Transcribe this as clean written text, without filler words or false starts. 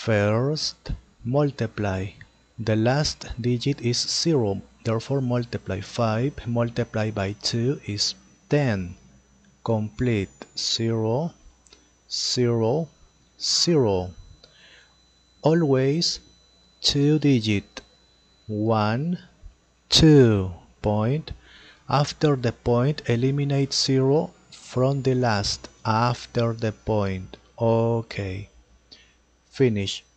First, multiply. The last digit is 0, therefore multiply 5 multiplied by 2 is 10. Complete 0, 0, 0. Always two digit 1, 2. Point. After the point, eliminate 0 from the last after the point. Okay. Finish.